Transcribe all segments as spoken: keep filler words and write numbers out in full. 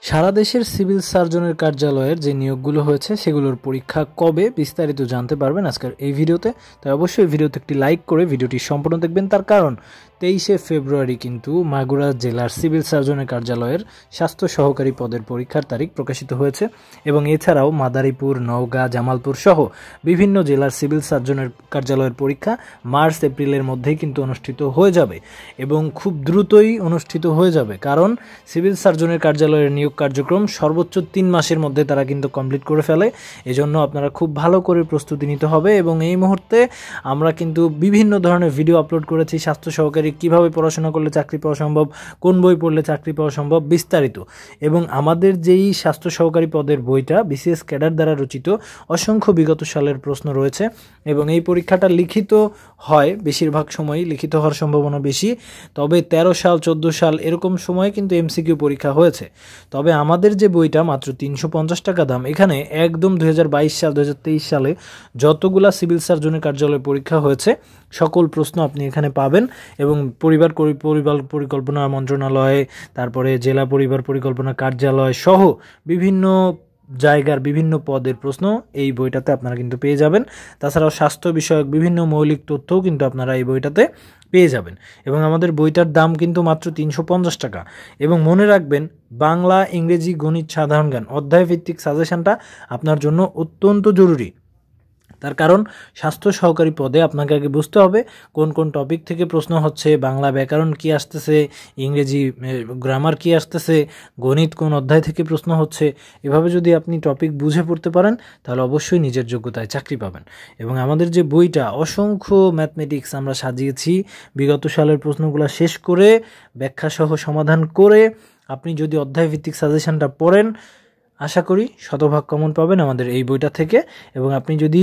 সারা দেশের সিভিল সার্জনের কার্যালয়ের যে নিয়োগগুলো হয়েছে সেগুলোর পরীক্ষা কবে বিস্তারিত জানতে পারবেন আজকের এই ভিডিওতে। তাই অবশ্যই ভিডিওতে একটি লাইক করে ভিডিওটি সম্পূর্ণ দেখবেন, তার কারণ তেইশে ফেব্রুয়ারি কিন্তু মাগুরা জেলার সিভিল সার্জনের কার্যালয়ের স্বাস্থ্য সহকারী পদের পরীক্ষার তারিখ প্রকাশিত হয়েছে এবং এছাড়াও মাদারীপুর, নওগাঁ, জামালপুর সহ বিভিন্ন জেলার সিভিল সার্জনের কার্যালয়ের পরীক্ষা মার্চ এপ্রিলের মধ্যেই কিন্তু অনুষ্ঠিত হয়ে যাবে এবং খুব দ্রুতই অনুষ্ঠিত হয়ে যাবে, কারণ সিভিল সার্জনের কার্যালয়ের নিয়োগ কার্যক্রম সর্বোচ্চ তিন মাসের মধ্যে তারা কিন্তু কমপ্লিট করে ফেলে। এজন্য আপনারা খুব ভালো করে প্রস্তুতি নিতে হবে এবং এই মুহূর্তে আমরা কিন্তু বিভিন্ন ধরনের ভিডিও আপলোড করেছি। স্বাস্থ্য সহকারী কিভাবে পড়াশোনা করলে চাকরি পাওয়া সম্ভব, কোন বই পড়লে চাকরি পাওয়া সম্ভব, বিস্তারিত। এবং আমাদের যেই স্বাস্থ্য সহকারী পদের বইটা বিসিএস ক্যাডার দ্বারা রচিত, অসংখ্য বিগত সালের প্রশ্ন রয়েছে এবং এই পরীক্ষাটা লিখিত হয়, বেশিরভাগ সময়ই লিখিত হওয়ার সম্ভাবনা বেশি। তবে তেরো সাল চোদ্দ সাল এরকম সময় কিন্তু এমসিকিউ পরীক্ষা হয়েছে। তবে আমাদের যে বইটা মাত্র তিনশো পঞ্চাশ টাকা দাম, এখানে একদম দুই হাজার বাইশ সাল দুই হাজার তেইশ সালে যতগুলা সিভিল সার্জনের কার্যালয়ে পরীক্ষা হয়েছে সকল প্রশ্ন আপনি এখানে পাবেন এবং পরিবার পরিবার পরিকল্পনা মন্ত্রণালয়, তারপরে জেলা পরিবার পরিকল্পনা কার্যালয় সহ বিভিন্ন জায়গার বিভিন্ন পদের প্রশ্ন এই বইটাতে আপনারা কিন্তু পেয়ে যাবেন। তাছাড়াও স্বাস্থ্য বিষয়ক বিভিন্ন মৌলিক তথ্যও কিন্তু আপনারা এই বইটাতে পেয়ে যাবেন এবং আমাদের বইটার দাম কিন্তু মাত্র তিনশো পঞ্চাশ টাকা। এবং মনে রাখবেন, বাংলা, ইংরেজি, গণিত, সাধারণ জ্ঞান অধ্যায়ভিত্তিক সাজেশনটা আপনার জন্য অত্যন্ত জরুরি। তার কারণ স্বাস্থ্য সহকারী পদে আপনাকে আগে বুঝতে হবে কোন কোন টপিক থেকে প্রশ্ন হচ্ছে, বাংলা ব্যাকরণ কি আসতেছে, ইংরেজি গ্রামার কি আসতেছে, গণিত কোন অধ্যায় থেকে প্রশ্ন হচ্ছে। এভাবে যদি আপনি টপিক বুঝে পড়তে পারেন তাহলে অবশ্যই নিজের যোগ্যতায় চাকরি পাবেন। এবং আমাদের যে বইটা অসংখ্য ম্যাথমেটিক্স আমরা সাজিয়েছি, বিগত সালের প্রশ্নগুলো শেষ করে ব্যাখ্যাসহ সমাধান করে আপনি যদি অধ্যায়ভিত্তিক সাজেশনটা পড়েন, আশা করি শতভাগ কমন পাবেন আমাদের এই বইটা থেকে। এবং আপনি যদি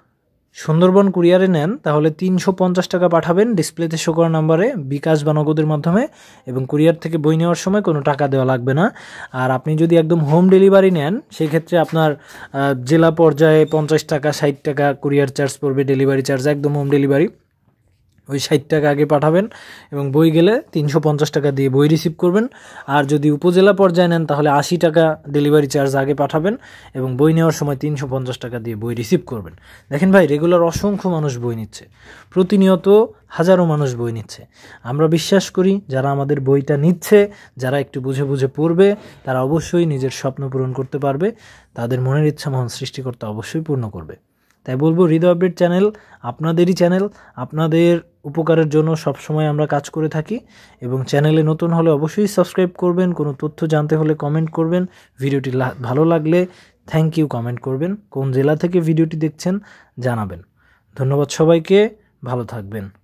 সুন্দরবন কুরিয়ারে নেন তাহলে তিনশো পঞ্চাশ টাকা পাঠাবেন ডিসপ্লেতে শো করা নাম্বারে, বিকাশ বা নগদের মাধ্যমে, এবং কুরিয়ার থেকে বই নেওয়ার সময় কোনো টাকা দেওয়া লাগবে না। আর আপনি যদি একদম হোম ডেলিভারি নেন সেই ক্ষেত্রে আপনার জেলা পর্যায়ে পঞ্চাশ টাকা ষাট টাকা কুরিয়ার চার্জ পড়বে, ডেলিভারি চার্জ একদম হোম ডেলিভারি ওই ষাট টাকা আগে পাঠাবেন এবং বই গেলে তিনশো পঞ্চাশ টাকা দিয়ে বই রিসিভ করবেন। আর যদি উপজেলা পর্যায়ে নেন তাহলে আশি টাকা ডেলিভারি চার্জ আগে পাঠাবেন এবং বই নেওয়ার সময় তিনশো পঞ্চাশ টাকা দিয়ে বই রিসিভ করবেন। দেখেন ভাই, রেগুলার অসংখ্য মানুষ বই নিচ্ছে, প্রতিনিয়ত হাজারো মানুষ বই নিচ্ছে। আমরা বিশ্বাস করি যারা আমাদের বইটা নিচ্ছে, যারা একটু বুঝে বুঝে পড়বে, তারা অবশ্যই নিজের স্বপ্ন পূরণ করতে পারবে, তাদের মনের ইচ্ছা মহান সৃষ্টিকর্তা অবশ্যই পূর্ণ করবে। তাই বলবো, হৃদয় আপডেট চ্যানেল আপনাদেরই চ্যানেল, আপনাদের উপকারের জন্য সবসময় আমরা কাজ করে থাকি এবং চ্যানেলে নতুন হলে অবশ্যই সাবস্ক্রাইব করবেন। কোনো তথ্য জানতে হলে কমেন্ট করবেন, ভিডিওটি ভালো লাগলে থ্যাংক ইউ কমেন্ট করবেন, কোন জেলা থেকে ভিডিওটি দেখছেন জানাবেন। ধন্যবাদ সবাইকে, ভালো থাকবেন।